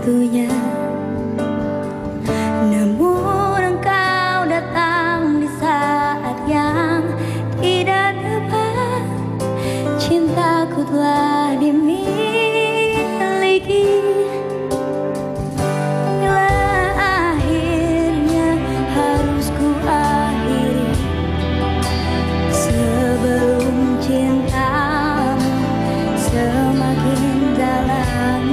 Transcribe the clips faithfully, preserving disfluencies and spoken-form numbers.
waktunya. Namun engkau datang di saat yang tidak tepat. Cintaku telah dimiliki. Bila akhirnya harus ku akhiri sebelum cintamu semakin dalam.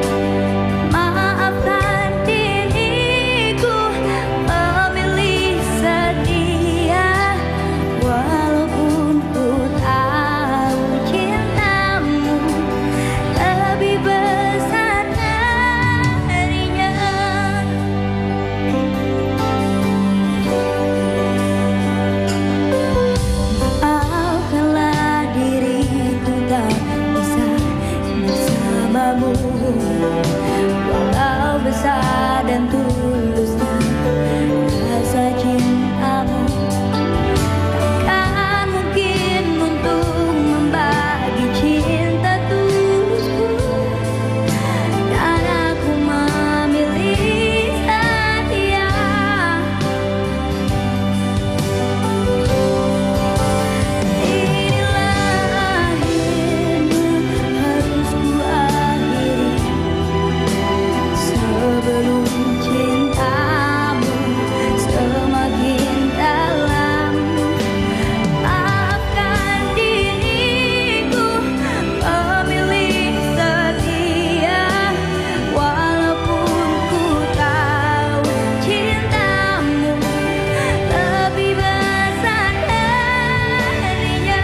Maafkan diriku memilih setia, walaupun ku tahu cintamu lebih besar darinya. Maafkanlah diriku tak bisa bersamamu, walau besar dan tulusnya rasa cintamu. Takkan mungkin untuk membagi cinta tulusku, dan aku memilih setia. Inilah akhirnya harus ku akhiri sebelum cintamu semakin dalam. Maafkan diriku memilih setia, walaupun ku tahu cintamu lebih besar darinya.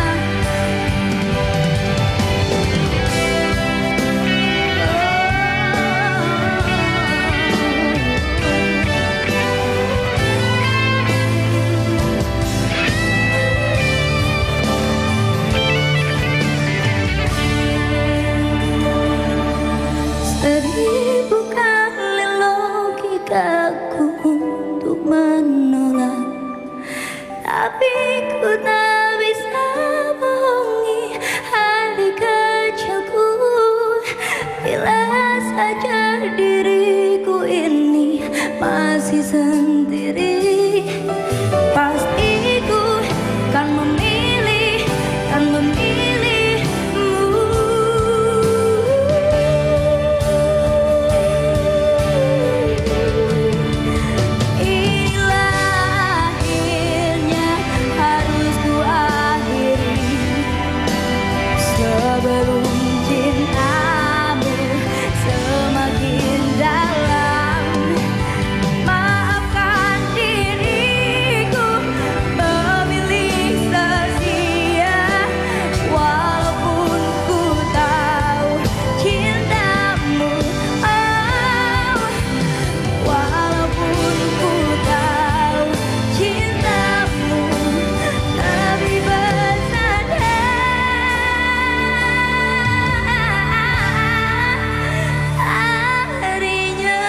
Seribu kali logikaku untuk menolak, tapi ku tak bisa bohongi hati kecilku. Bila saja diriku ini masih sendiri, pasti ku kan memilih, kan memilihmu. Inilah akhirnya harus ku akhiri sebelum cintamu semakin dalam. Maafkan diriku memilih setia, walaupun ku tahu cintamu, oh, walaupun ku tahu cintamu lebih besar darinya.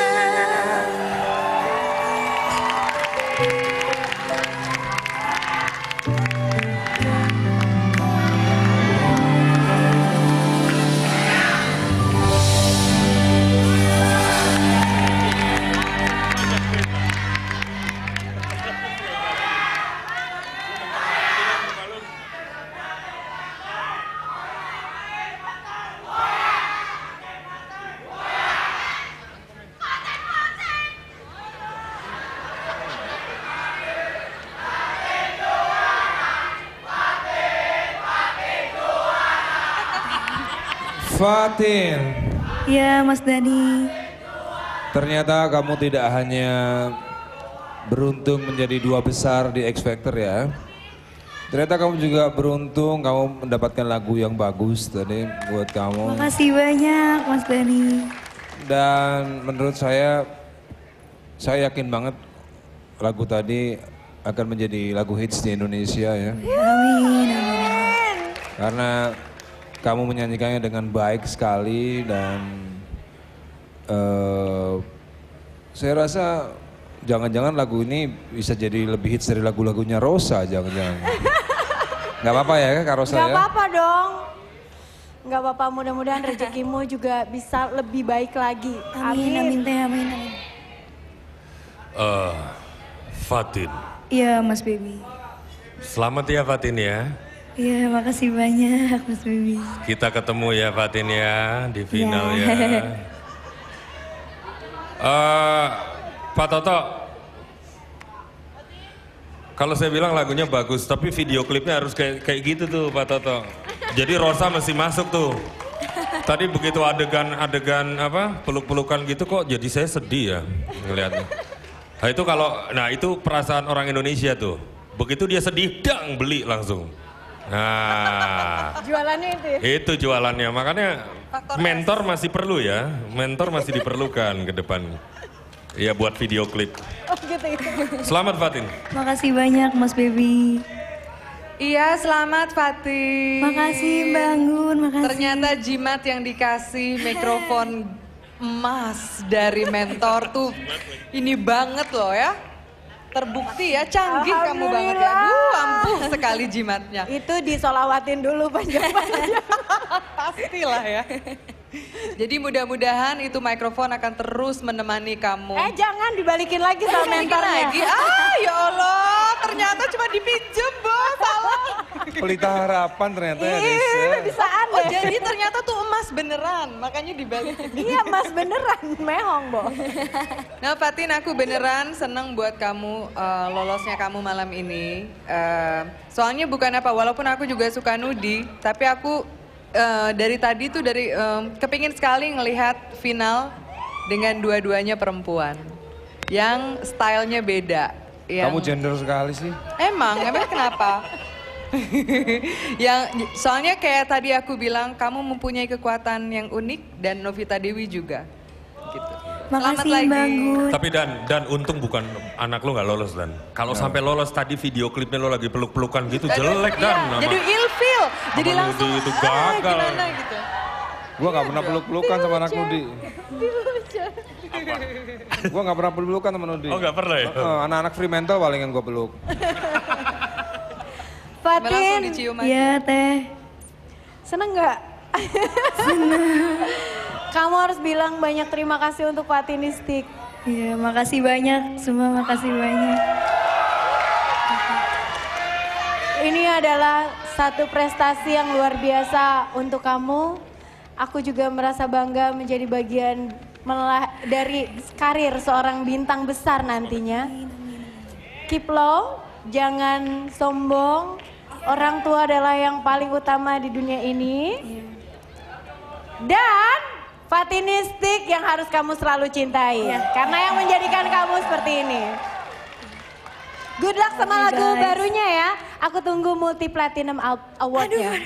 Fatin, Ya, Mas Dani. ternyata kamu tidak hanya beruntung menjadi dua besar di X Factor ya. Ternyata kamu juga beruntung, kamu mendapatkan lagu yang bagus tadi buat kamu. Makasih banyak, Mas Dani. Dan menurut saya, saya yakin banget lagu tadi akan menjadi lagu hits di Indonesia ya. Amin, amin. Karena kamu menyanyikannya dengan baik sekali dan uh, saya rasa jangan-jangan lagu ini bisa jadi lebih hits dari lagu-lagunya Rosa, jangan-jangan. Nggak apa-apa ya Kak Rosa ya? Nggak apa-apa dong. Nggak apa-apa, mudah-mudahan rezekimu juga bisa lebih baik lagi. Amin, amin, teh, amin, amin. Uh, Fatin. Iya, Mas Baby. Selamat ya Fatin ya. Iya, makasih banyak, Mas Baby. Kita ketemu ya Fatin ya di final Ya. ya. Uh, Pak Toto, kalau saya bilang lagunya bagus, tapi video klipnya harus kayak kayak gitu tuh Pak Toto. Jadi Rosa masih masuk tuh. Tadi begitu adegan-adegan apa peluk-pelukan gitu kok jadi saya sedih ya ngelihatnya. Nah itu kalau, nah itu perasaan orang Indonesia tuh. Begitu dia sedih, dang beli langsung. Nah, Jualannya itu ya? itu jualannya. Makanya mentor masih perlu ya, mentor masih diperlukan ke depan. Iya buat video klip. Oh gitu itu. Selamat Fatin. Makasih banyak, Mas Baby. Iya, selamat Fatin. Makasih, Bangun, makasih. Ternyata jimat yang dikasih mikrofon emas dari mentor tuh ini banget loh ya. Terbukti ya, canggih kamu banget ya. Duh, ampuh sekali jimatnya. Itu disolawatin dulu panjang-panjang. Pastilah ya. Jadi mudah-mudahan itu mikrofon akan terus menemani kamu. Eh jangan dibalikin lagi sama Balikin mentornya. lagi. Ah ya Allah, ternyata cuma dipinjem bos, salah. Pelita harapan ternyata ya guys. Ih, ya. bisaan Oh deh. jadi ternyata tuh emas beneran, makanya dibalikin. Iya mas beneran, mehong Bo. Nah Fatin, aku beneran seneng buat kamu eh, lolosnya kamu malam ini. Eh, soalnya bukan apa, walaupun aku juga suka nudi, tapi aku eh, dari tadi tuh dari eh, kepingin sekali ngelihat final dengan dua-duanya perempuan yang stylenya beda. Yang... Kamu gender sekali sih. Emang, emang kenapa? Yang soalnya kayak tadi aku bilang kamu mempunyai kekuatan yang unik dan Novita Dewi juga. Gitu. Selamat Makasih, lagi. Bangun. Tapi Dan, Dan untung bukan anak lo nggak lolos Dan. Kalau sampai lolos tadi video klipnya lo lagi peluk-pelukan gitu jelek Dan. Iya, Nama- jadi ilfil, jadi Sama langsung Nudi itu ah, gagal. gimana gitu. Gua gak pernah peluk-pelukan sama anak Nudi. Gua gak pernah peluk-pelukan sama Nudi. Oh nggak pernah ya? Eh, anak-anak Fremantle paling yang gua peluk. Langsung Fatin, dicium aja. Iya, Teh. seneng nggak? Seneng. Kamu harus bilang banyak terima kasih untuk Fatinistik. Iya, makasih banyak. Semua makasih banyak. Ini adalah satu prestasi yang luar biasa untuk kamu. Aku juga merasa bangga menjadi bagian melah- dari karir seorang bintang besar nantinya. Keep low, jangan sombong. Orang tua adalah yang paling utama di dunia ini. Dan Fatinistik yang harus kamu selalu cintai. Karena yang menjadikan kamu seperti ini. Good luck sama lagu guys. barunya ya. Aku tunggu multi platinum Al- award-nya.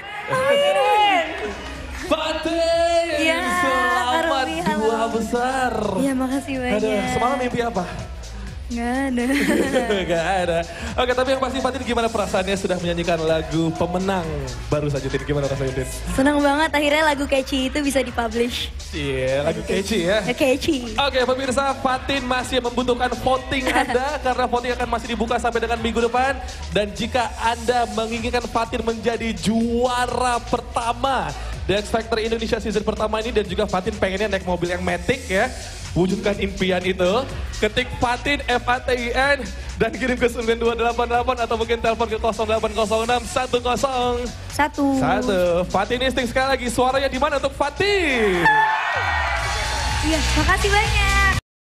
Fatin, Iya, selamat Karubi, halo. dua besar. Iya, makasih banyak. Aduh, semalam mimpi apa? Nggak ada. Gak ada. Oke, tapi yang pasti Fatin gimana perasaannya sudah menyanyikan lagu pemenang baru saja Tin? Gimana rasanya Tin? Senang banget akhirnya lagu catchy itu bisa dipublish. Iya, lagu catchy ya. Ya, catchy. Oke pemirsa, Fatin masih membutuhkan voting Anda karena voting akan masih dibuka sampai dengan minggu depan. Dan jika Anda menginginkan Fatin menjadi juara pertama di X Factor Indonesia season pertama ini dan juga Fatin pengennya naik mobil yang Matic ya, wujudkan impian itu, ketik Fatin F A T I N dan kirim ke sembilan dua delapan delapan atau mungkin telepon ke nol delapan nol enam satu nol Satu. satu. Fatinistik sekali lagi, suaranya di mana untuk Fatin? Iya, makasih banyak.